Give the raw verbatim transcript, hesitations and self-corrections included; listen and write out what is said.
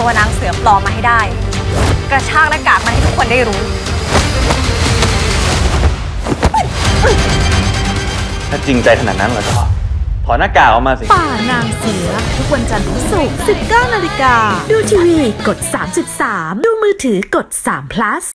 ตัวนางเสือปลอมมาให้ได้กระชากหน้ากากมาให้ทุกคนได้รู้ถ้าจริงใจขนาดนั้นแล้วก็ถอดหน้ากากออกมาสิป่านางเสือทุกวันจันทร์ถึงศุกร์ สิบเก้านาฬิกาดูทีวีกด สามสิบสาม ดูมือถือกด สาม พลัส